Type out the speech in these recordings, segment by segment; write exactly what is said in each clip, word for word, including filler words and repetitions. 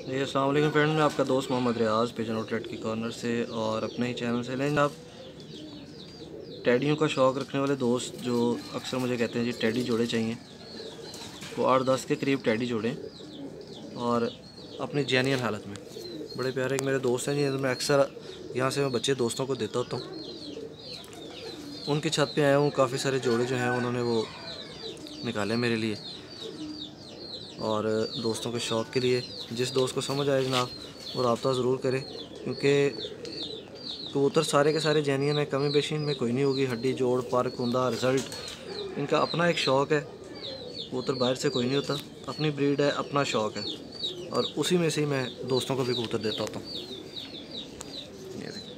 जी अस्सलाम वालेकुम फ्रेंड, मैं आपका दोस्त मोहम्मद रियाज पिजन आउटलेट की कॉर्नर से और अपने ही चैनल से। लेकिन आप टैडियों का शौक़ रखने वाले दोस्त जो अक्सर मुझे कहते हैं जी टैडी जोड़े चाहिए, वो आठ दस के करीब टैडी जोड़ें और अपनी जेन्युइन हालत में। बड़े प्यारे एक मेरे दोस्त हैं जी, मैं अक्सर यहाँ से मैं बच्चे दोस्तों को देता होता हूँ। उनकी छत पे आया हूँ, काफ़ी सारे जोड़े जो हैं उन्होंने वो निकाले मेरे लिए और दोस्तों के शौक़ के लिए। जिस दोस्त को समझ आए जनाब वो रब्ता ज़रूर करें, क्योंकि कबूतर सारे के सारे जेन्युइन है, कमी पेशी इनमें कोई नहीं होगी। हड्डी जोड़ पर कुंदा रिज़ल्ट इनका अपना एक शौक़ है। कबूतर बाहर से कोई नहीं होता, अपनी ब्रीड है, अपना शौक़ है और उसी में से ही मैं दोस्तों को भी कबूतर देता होता हूँ। ये देखें,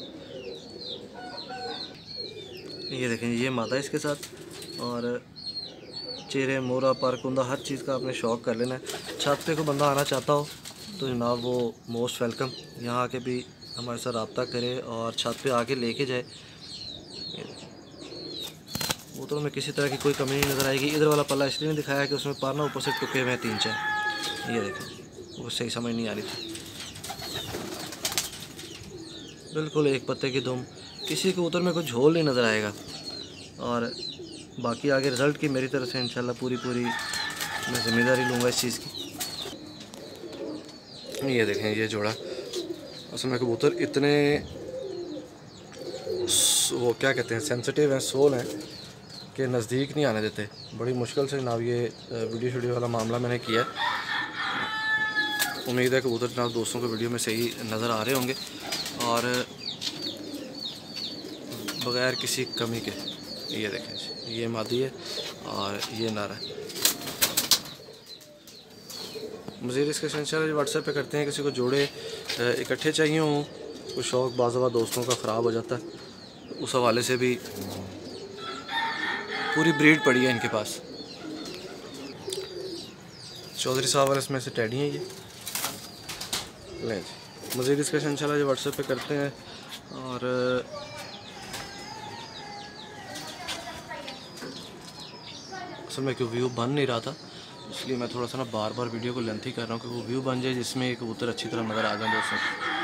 ये देखें ये मादा इसके साथ और चेहरे मोरा पर कुंदा हर चीज़ का आपने शौक़ कर लेना है। छत पे कोई बंदा आना चाहता हो तो जनाब वो मोस्ट वेलकम, यहाँ आके भी हमारे साथ रब्ता करे और छत पे आके लेके जाए। कबूतरों में किसी तरह की कोई कमी नहीं नज़र आएगी। इधर वाला पल्ला इसलिए नहीं दिखाया कि उसमें पर ना ऊपर से टुके हुए तीन चार, ये देखें वो सही समझ नहीं आ रही थी। बिल्कुल एक पत्ते की दुम, किसी कबूतर में कोई झोल नहीं नज़र आएगा। और बाकी आगे रिज़ल्ट की मेरी तरफ से इंशाल्लाह पूरी पूरी मैं ज़िम्मेदारी लूँगा इस चीज़ की। ये देखें ये जोड़ा, असल में कबूतर इतने वो क्या कहते हैं सेंसिटिव हैं, सोल हैं कि नज़दीक नहीं आने देते। बड़ी मुश्किल से जनाब ये वीडियो वीडियो वाला मामला मैंने किया। उम्मीद है कबूतर जनाब दोस्तों को वीडियो में सही नज़र आ रहे होंगे और बग़ैर किसी कमी के। ये देखें ये मादी है और ये नारा है। मज़ीद इसके सेंसर व्हाट्सएप पे करते हैं। किसी को जोड़े इकट्ठे चाहिए हों, कोई शौक़ बाज़ दोस्तों का ख़राब हो जाता है, उस हवाले से भी पूरी ब्रीड पड़ी है इनके पास। चौधरी साहब वाले इसमें से टैडी हैं ये लें जी। मज़ीद इसके सेंसर जो व्हाट्सएप पे करते हैं और असल में क्यों व्यू बन नहीं रहा था, इसलिए मैं थोड़ा सा ना बार बार वीडियो को लेंथी कर रहा हूँ कि वो व्यू बन जाए जिसमें कबूतर अच्छी तरह नज़र आ जाए दोस्तों।